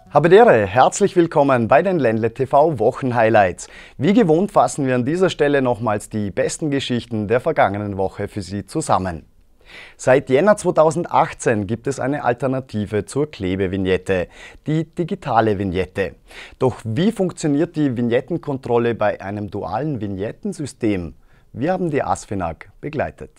Habedere, herzlich willkommen bei den Ländle TV Wochenhighlights. Wie gewohnt fassen wir an dieser Stelle nochmals die besten Geschichten der vergangenen Woche für Sie zusammen. Seit Jänner 2018 gibt es eine Alternative zur Klebevignette, die digitale Vignette. Doch wie funktioniert die Vignettenkontrolle bei einem dualen Vignettensystem? Wir haben die ASFINAG begleitet.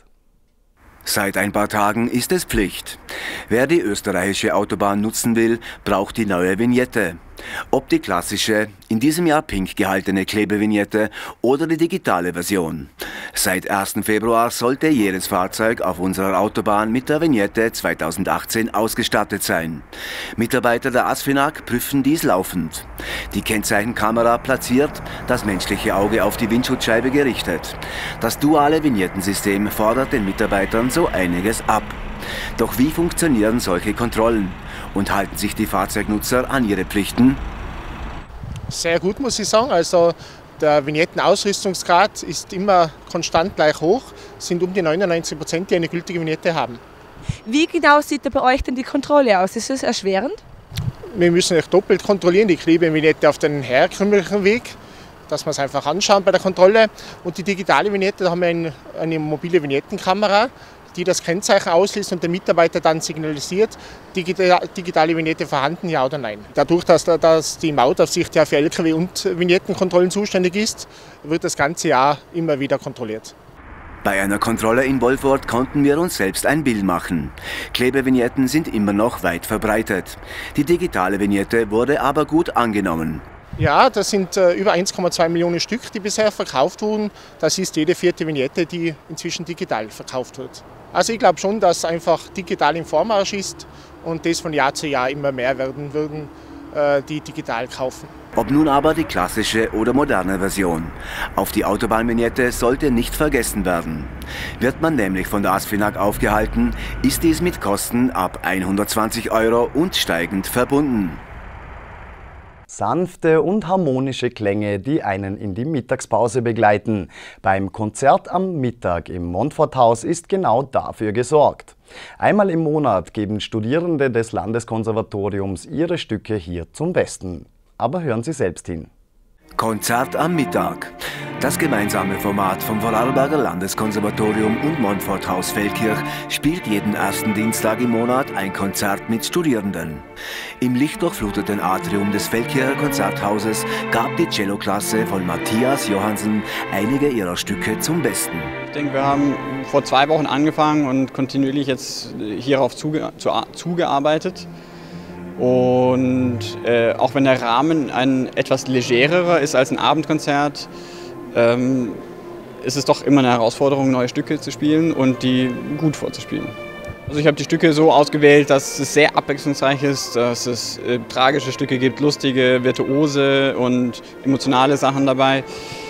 Seit ein paar Tagen ist es Pflicht. Wer die österreichische Autobahn nutzen will, braucht die neue Vignette. Ob die klassische, in diesem Jahr pink gehaltene Klebevignette oder die digitale Version. Seit 1. Februar sollte jedes Fahrzeug auf unserer Autobahn mit der Vignette 2018 ausgestattet sein. Mitarbeiter der ASFINAG prüfen dies laufend. Die Kennzeichenkamera platziert, das menschliche Auge auf die Windschutzscheibe gerichtet. Das duale Vignettensystem fordert den Mitarbeitern so einiges ab. Doch wie funktionieren solche Kontrollen? Und halten sich die Fahrzeugnutzer an ihre Pflichten? Sehr gut, muss ich sagen. Also der Vignettenausrüstungsgrad ist immer konstant gleich hoch. Es sind um die 99%, die eine gültige Vignette haben. Wie genau sieht da bei euch denn die Kontrolle aus? Ist es erschwerend? Wir müssen euch doppelt kontrollieren, die Klebevignette auf den herkömmlichen Weg, dass wir es einfach anschauen bei der Kontrolle. Und die digitale Vignette, da haben wir eine mobile Vignettenkamera, die das Kennzeichen ausliest und der Mitarbeiter dann signalisiert, digitale Vignette vorhanden, ja oder nein. Dadurch, dass die Mautaufsicht ja für Lkw- und Vignettenkontrollen zuständig ist, wird das ganze Jahr immer wieder kontrolliert. Bei einer Kontrolle in Wolfurt konnten wir uns selbst ein Bild machen. Klebevignetten sind immer noch weit verbreitet. Die digitale Vignette wurde aber gut angenommen. Ja, das sind über 1,2 Millionen Stück, die bisher verkauft wurden. Das ist jede vierte Vignette, die inzwischen digital verkauft wird. Also ich glaube schon, dass einfach digital im Vormarsch ist und das von Jahr zu Jahr immer mehr werden würden, die digital kaufen. Ob nun aber die klassische oder moderne Version. Auf die Autobahnvignette sollte nicht vergessen werden. Wird man nämlich von der ASFINAG aufgehalten, ist dies mit Kosten ab 120 € und steigend verbunden. Sanfte und harmonische Klänge, die einen in die Mittagspause begleiten. Beim Konzert am Mittag im Montforthaus ist genau dafür gesorgt. Einmal im Monat geben Studierende des Landeskonservatoriums ihre Stücke hier zum Besten. Aber hören Sie selbst hin. Konzert am Mittag. Das gemeinsame Format vom Vorarlberger Landeskonservatorium und Montforthaus Feldkirch spielt jeden ersten Dienstag im Monat ein Konzert mit Studierenden. Im lichtdurchfluteten Atrium des Feldkircher Konzerthauses gab die Celloklasse von Matthias Johansen einige ihrer Stücke zum Besten. Ich denke, wir haben vor 2 Wochen angefangen und kontinuierlich jetzt hierauf zugearbeitet. Und auch wenn der Rahmen ein etwas legererer ist als ein Abendkonzert, ist es doch immer eine Herausforderung, neue Stücke zu spielen und die gut vorzuspielen. Also ich habe die Stücke so ausgewählt, dass es sehr abwechslungsreich ist, dass es tragische Stücke gibt, lustige, virtuose und emotionale Sachen dabei.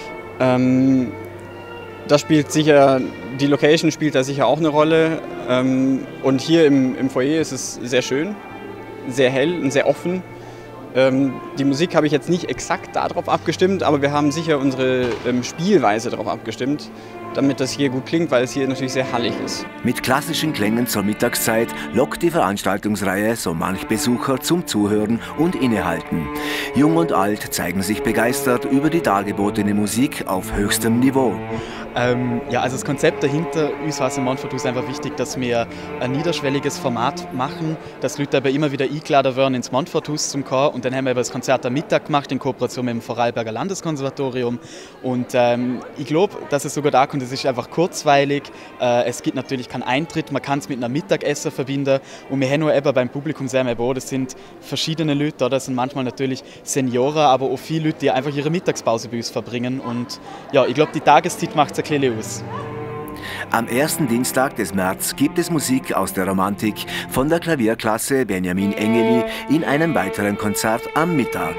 Das spielt sicher, die Location spielt da sicher auch eine Rolle. Und hier im Foyer ist es sehr schön, sehr hell und sehr offen. Die Musik habe ich jetzt nicht exakt darauf abgestimmt, aber wir haben sicher unsere Spielweise darauf abgestimmt, damit das hier gut klingt, weil es hier natürlich sehr hallig ist. Mit klassischen Klängen zur Mittagszeit lockt die Veranstaltungsreihe so manch Besucher zum Zuhören und Innehalten. Jung und alt zeigen sich begeistert über die dargebotene Musik auf höchstem Niveau. Ja, also das Konzept dahinter uns was im Montforthaus ist einfach wichtig, dass wir ein niederschwelliges Format machen, dass Leute aber immer wieder eingeladen werden ins Montforthaus zum Chor. Und dann haben wir das Konzert am Mittag gemacht in Kooperation mit dem Vorarlberger Landeskonservatorium. Und ich glaube, dass es sogar da kommt, es ist einfach kurzweilig. Es gibt natürlich keinen Eintritt, man kann es mit einem Mittagessen verbinden. Und wir haben auch eben beim Publikum sehr mehr, das sind verschiedene Leute, das sind manchmal natürlich Senioren, aber auch viele Leute, die einfach ihre Mittagspause bei uns verbringen. Und ja, ich glaube, die Tageszeit macht es ein bisschen aus. Am ersten Dienstag des März gibt es Musik aus der Romantik von der Klavierklasse Benjamin Engeli in einem weiteren Konzert am Mittag.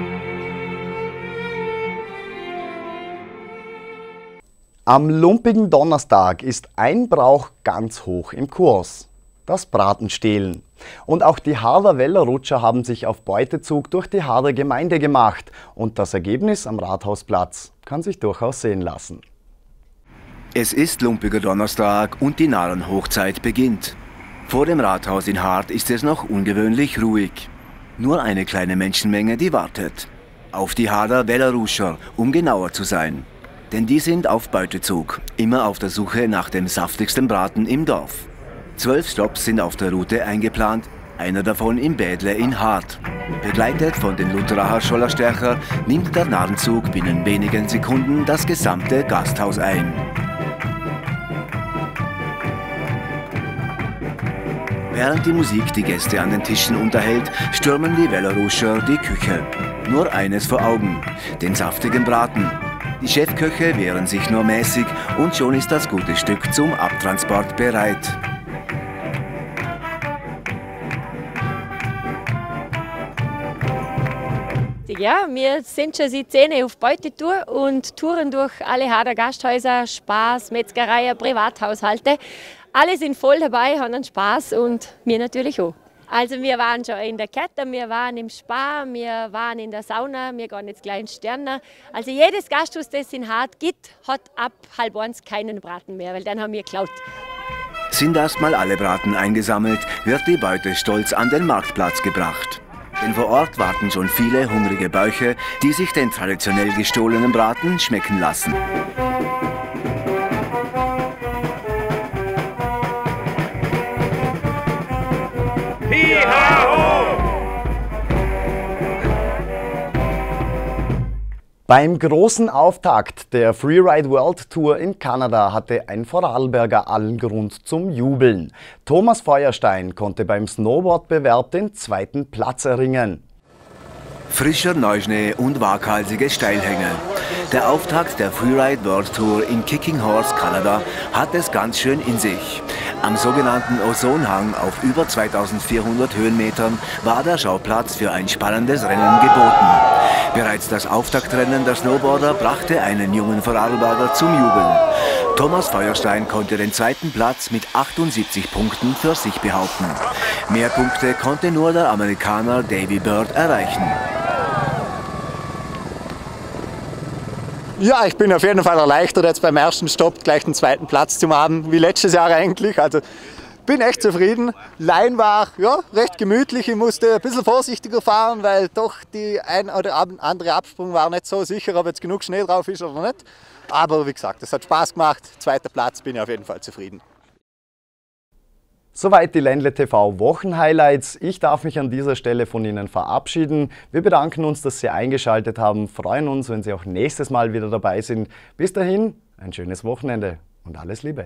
Am lumpigen Donnerstag ist ein Brauch ganz hoch im Kurs: das Bratenstehlen. Und auch die Harder Wellerrutscher haben sich auf Beutezug durch die Harder Gemeinde gemacht. Und das Ergebnis am Rathausplatz kann sich durchaus sehen lassen. Es ist lumpiger Donnerstag und die Narrenhochzeit beginnt. Vor dem Rathaus in Hart ist es noch ungewöhnlich ruhig. Nur eine kleine Menschenmenge, die wartet. Auf die Hader Velleruscher, um genauer zu sein. Denn die sind auf Beutezug, immer auf der Suche nach dem saftigsten Braten im Dorf. 12 Stopps sind auf der Route eingeplant, einer davon im Bädle in Hart. Begleitet von den Lutheracher Schollerstercher nimmt der Narrenzug binnen wenigen Sekunden das gesamte Gasthaus ein. Während die Musik die Gäste an den Tischen unterhält, stürmen die Velleruscher die Küche. Nur eines vor Augen, den saftigen Braten. Die Chefköche wehren sich nur mäßig und schon ist das gute Stück zum Abtransport bereit. Ja, wir sind schon seit 10 auf Beutetour und touren durch alle Hader Gasthäuser, Spaß, Metzgereien, Privathaushalte. Alle sind voll dabei, haben einen Spaß und wir natürlich auch. Also wir waren schon in der Kette, wir waren im Spa, wir waren in der Sauna, wir gehen jetzt gleich in Sterner. Also jedes Gasthaus, das es in Hart gibt, hat ab 12:30 keinen Braten mehr, weil dann haben wir geklaut. Sind erstmal alle Braten eingesammelt, wird die Beute stolz an den Marktplatz gebracht. Denn vor Ort warten schon viele hungrige Bäuche, die sich den traditionell gestohlenen Braten schmecken lassen. Beim großen Auftakt der Freeride World Tour in Kanada hatte ein Vorarlberger allen Grund zum Jubeln. Thomas Feuerstein konnte beim Snowboardbewerb den 2. Platz erringen. Frischer Neuschnee und waghalsige Steilhänge. Der Auftakt der Freeride World Tour in Kicking Horse, Kanada, hat es ganz schön in sich. Am sogenannten Ozonhang auf über 2400 Höhenmetern war der Schauplatz für ein spannendes Rennen geboten. Bereits das Auftaktrennen der Snowboarder brachte einen jungen Vorarlberger zum Jubeln. Thomas Feuerstein konnte den 2. Platz mit 78 Punkten für sich behaupten. Mehr Punkte konnte nur der Amerikaner Davy Bird erreichen. Ja, ich bin auf jeden Fall erleichtert, jetzt beim ersten Stopp gleich den 2. Platz zu haben, wie letztes Jahr eigentlich. Also bin echt zufrieden. Line war ja, recht gemütlich. Ich musste ein bisschen vorsichtiger fahren, weil doch die ein oder andere Absprung war nicht so sicher, ob jetzt genug Schnee drauf ist oder nicht. Aber wie gesagt, es hat Spaß gemacht. 2. Platz, bin ich auf jeden Fall zufrieden. Soweit die Ländle TV Wochenhighlights. Ich darf mich an dieser Stelle von Ihnen verabschieden. Wir bedanken uns, dass Sie eingeschaltet haben, freuen uns, wenn Sie auch nächstes Mal wieder dabei sind. Bis dahin, ein schönes Wochenende und alles Liebe.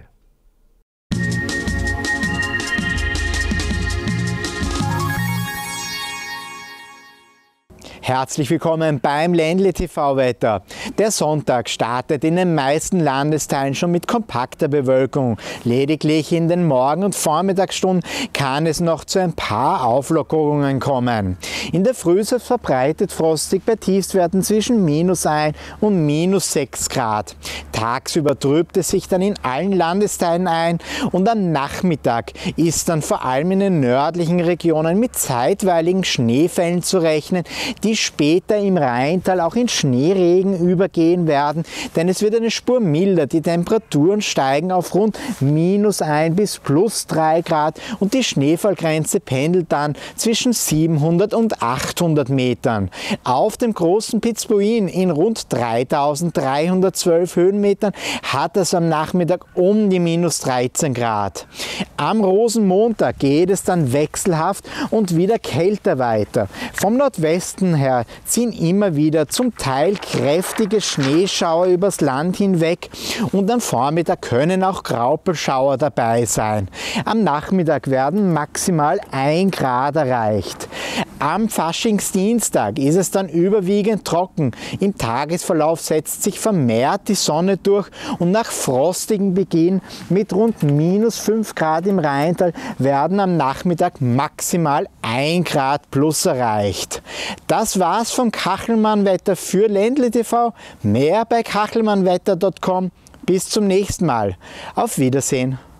Herzlich willkommen beim Ländle TV Wetter. Der Sonntag startet in den meisten Landesteilen schon mit kompakter Bewölkung. Lediglich in den Morgen- und Vormittagsstunden kann es noch zu ein paar Auflockerungen kommen. In der Früh ist es verbreitet frostig bei Tiefstwerten zwischen -1 und -6 Grad. Tagsüber trübt es sich dann in allen Landesteilen ein und am Nachmittag ist dann vor allem in den nördlichen Regionen mit zeitweiligen Schneefällen zu rechnen, die später im Rheintal auch in Schneeregen übergehen werden, denn es wird eine Spur milder. Die Temperaturen steigen auf rund -1 bis +3 Grad und die Schneefallgrenze pendelt dann zwischen 700 und 800 Metern. Auf dem großen Pitzbuin in rund 3312 Höhenmetern hat es am Nachmittag um die -13 Grad. Am Rosenmontag geht es dann wechselhaft und wieder kälter weiter. Vom Nordwesten her ziehen immer wieder zum Teil kräftige Schneeschauer übers Land hinweg und am Vormittag können auch Graupelschauer dabei sein. Am Nachmittag werden maximal 1 Grad erreicht. Am Faschingsdienstag ist es dann überwiegend trocken. Im Tagesverlauf setzt sich vermehrt die Sonne durch und nach frostigem Beginn mit rund -5 Grad im Rheintal werden am Nachmittag maximal 1 Grad plus erreicht. Das war's vom Kachelmann-Wetter für Ländle TV. Mehr bei kachelmannwetter.com. Bis zum nächsten Mal. Auf Wiedersehen.